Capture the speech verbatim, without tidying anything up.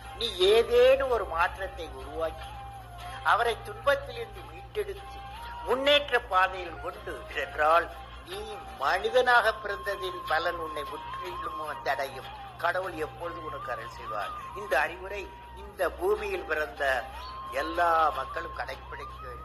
நீ ஏதேனும் ஒரு மாற்றத்தை உருவாக்கி அவரை துன்பத்திலிருந்து மீட்டெடுத்து முன்னேற்ற பாதையில் கொண்டு சென்றால் நீ மனிதனாக பிறந்ததின் பலன் உன்னை முற்றிலும் தடையும். கடவுள் எப்பொழுது உனக்கு அருள் செய்வார். இந்த அறிவுரை இந்த பூமியில் பிறந்த எல்லா மக்களும் கடைபிடிக்க